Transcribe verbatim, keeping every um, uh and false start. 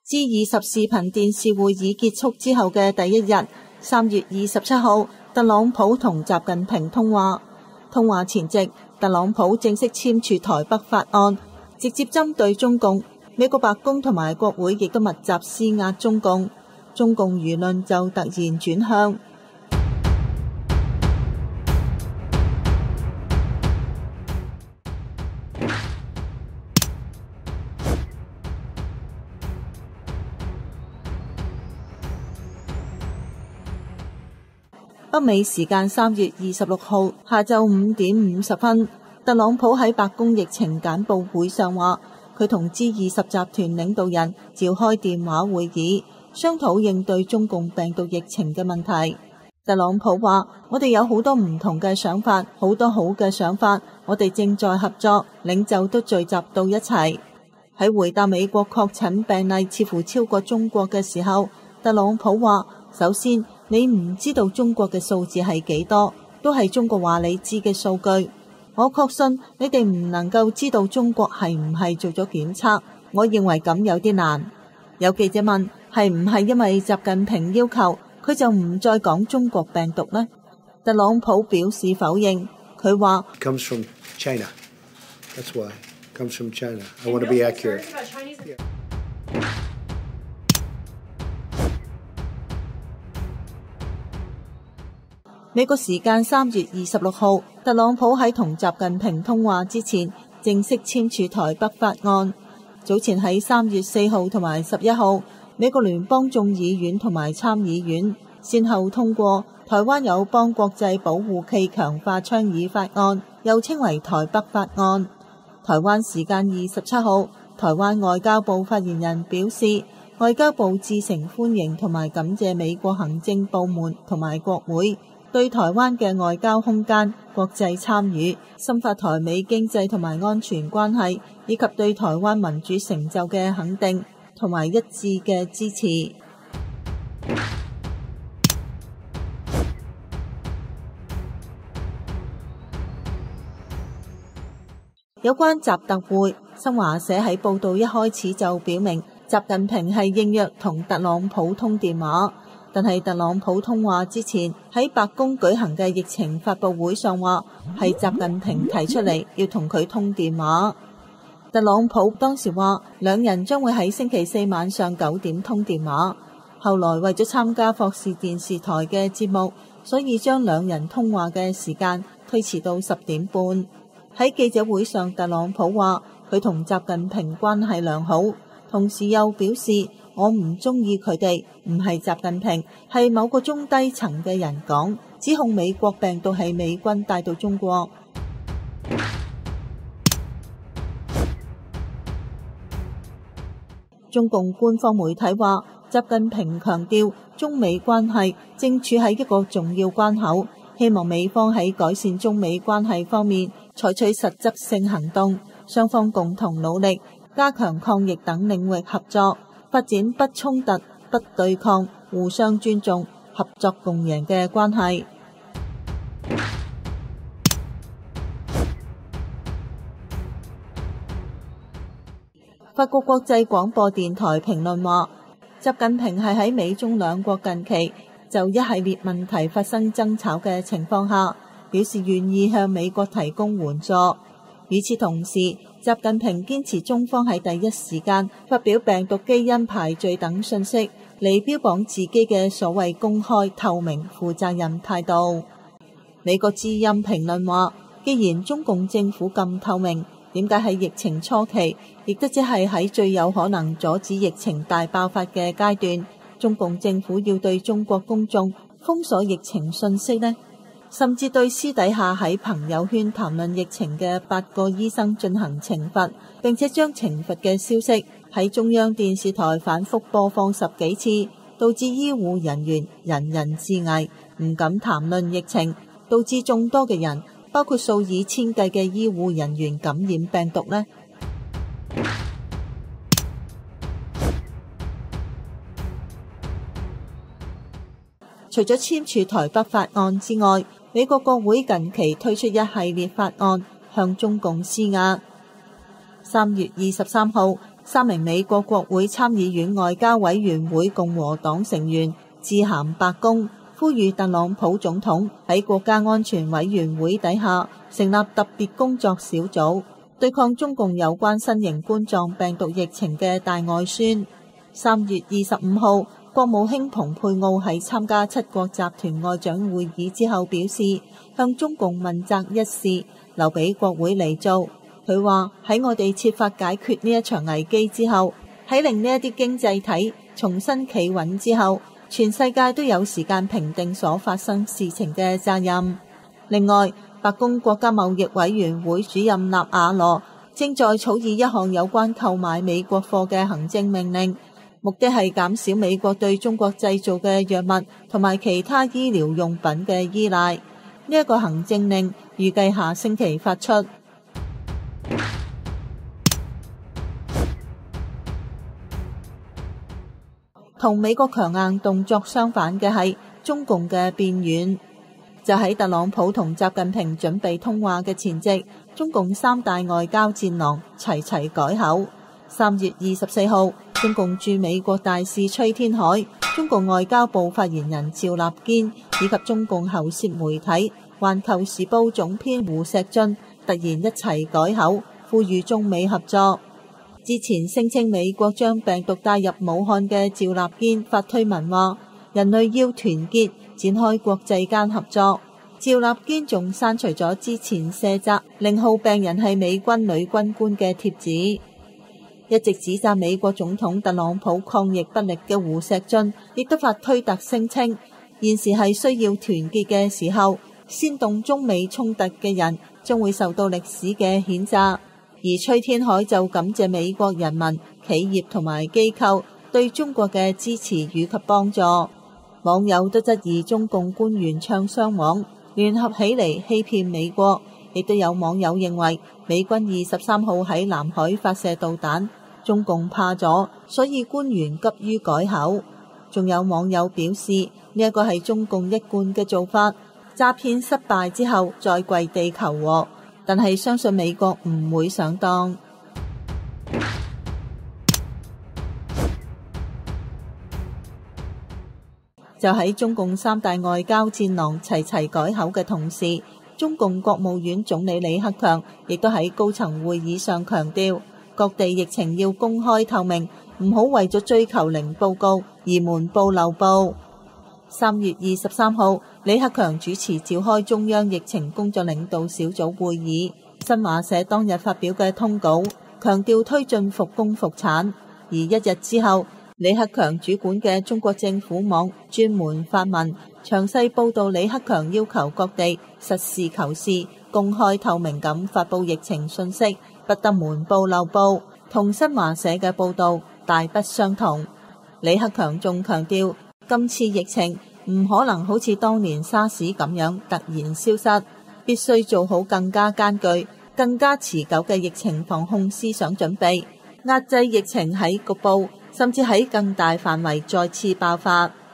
G 二十視頻電視會議結束之後嘅第一日，三月二十七號，特朗普同習近平通話。通話前夕，特朗普正式簽署台北法案，直接針對中共。美國白宮同埋國會亦都密集施壓中共，中共輿論就突然轉向。北美時間三月二十六號下晝五點五十分，特朗普喺白宮疫情簡報會上話，佢同 G 二十集團領導人召開電話會議，商討應對中共病毒疫情嘅問題。特朗普話：我哋有好多唔同嘅想法，好多好嘅想法，我哋正在合作，領袖都聚集到一齊。喺回答美國確診病例似乎超過中國嘅時候，特朗普話：首先，你唔知道中國嘅數字係幾多，都係中國話你知嘅數據。我確信你哋唔能夠知道中國係唔係做咗檢測，我認為咁有啲難。有記者問，係唔係因為習近平要求佢就唔再講中國病毒呢？特朗普表示否認，佢話 comes from China. That's why. Comes from China. I want to be accurate. 美國時間三月二十六號，特朗普喺同習近平通話之前，正式簽署台北法案。早前喺三月四號同埋十一號，美國聯邦眾議院同埋參議院先後通過《台灣友邦國際保護暨強化倡議法案》，又稱為台北法案。台灣時間二十七號，台灣外交部發言人表示，外交部致誠歡迎同埋感謝美國行政部門同埋國會對台灣嘅外交空間、國際參與、深化台美經濟同埋安全關係，以及對台灣民主成就嘅肯定同埋一致嘅支持。有關習特會，新華社喺報道一開始就表明，習近平係應約同特朗普通電話。但係特朗普通話之前喺白宮舉行嘅疫情發佈會上話，係習近平提出嚟要同佢通電話。特朗普當時話兩人將會喺星期四晚上九點通電話，後來為咗參加霍士電視台嘅節目，所以將兩人通話嘅時間推遲到十點半。喺記者會上，特朗普話佢同習近平關係良好，同時又表示，我唔中意佢哋，唔係習近平，係某個中低層嘅人講，指控美國病毒係美軍帶到中國。中共官方媒體話，習近平強調中美關係正處喺一個重要關口，希望美方喺改善中美關係方面採取實質性行動，雙方共同努力，加強抗疫等領域合作，發展不衝突、不對抗、互相尊重、合作共贏嘅關係。法國國際廣播電台評論話，習近平係喺美中兩國近期就一系列問題發生爭吵嘅情況下，表示願意向美國提供援助。與此同時，習近平堅持中方喺第一時間發表病毒基因排序等信息，嚟標榜自己嘅所謂公開、透明、負責任態度。美國之音評論話，既然中共政府咁透明，點解喺疫情初期，亦都只係喺最有可能阻止疫情大爆發嘅階段，中共政府要對中國公眾封鎖疫情信息呢？甚至對私底下喺朋友圈談論疫情嘅八個醫生進行懲罰，並且將懲罰嘅消息喺中央電視台反覆播放十幾次，導致醫護人員人人自危，唔敢談論疫情，導致眾多嘅人，包括數以千計嘅醫護人員感染病毒呢？除咗簽署台北法案之外，美國國會近期推出一系列法案向中共施壓。三月二十三號， 三名美國國會參議院外交委員會共和黨成員致函白宮，呼籲特朗普總統喺國家安全委員會底下成立特別工作小組，對抗中共有關新型冠狀病毒疫情嘅大外宣。三月二十五號，國務卿蓬佩奧喺參加七國集團外長會議之後表示，向中共問責一事留俾國會嚟做。佢話喺我哋設法解決呢一場危機之後，喺令呢一啲經濟體重新企穩之後，全世界都有時間評定所發生事情嘅責任。另外，白宮國家貿易委員會主任納瓦羅正在草擬一項有關購買美國貨嘅行政命令，目的係減少美國對中國製造嘅藥物同埋其他醫療用品嘅依賴。呢一個行政令預計下星期發出。同美國強硬動作相反嘅係中共嘅變軟。就喺特朗普同習近平準備通話嘅前夕，中共三大外交戰狼齊齊改口。三月二十四號，中共駐美國大使崔天凱、中共外交部發言人趙立堅以及中共喉舌媒體《環球時報》總編胡錫進突然一齊改口，呼籲中美合作。之前聲稱美國將病毒帶入武漢嘅趙立堅發推文話，人類要團結，展開國際間合作。趙立堅仲刪除咗之前卸責零號病人係美軍女軍官嘅貼紙。一直指責美國總統特朗普抗疫不力嘅胡錫進亦都發推特聲稱，現時係需要團結嘅時候，煽動中美衝突嘅人將會受到歷史嘅譴責。而崔天凱就感謝美國人民、企業同埋機構對中國嘅支持與及幫助。網友都質疑中共官員唱雙簧，聯合起嚟欺騙美國。亦都有網友認為美軍二十三號喺南海發射導彈，中共怕咗，所以官員急於改口。仲有網友表示呢一個係中共一貫嘅做法，詐騙失敗之後再跪地求和。但係相信美國唔會上當。就喺中共三大外交戰狼齊齊改口嘅同時，中共國務院總理李克強亦都喺高層會議上強調，各地疫情要公開透明，唔好為咗追求零報告而瞞報漏報。三月二十三號，李克強主持召開中央疫情工作領導小組會議。新華社當日發表嘅通稿強調推進復工復產，而一日之後，李克強主管嘅中國政府網專門發文詳細報道李克強要求各地實事求是、公開透明咁發佈疫情信息，不得瞞報漏報，同新華社嘅報道大不相同。李克強仲強調，今次疫情唔可能好似當年沙士咁樣突然消失，必須做好更加艱巨、更加持久嘅疫情防控思想準備，壓制疫情喺局部甚至喺更大範圍再次爆發。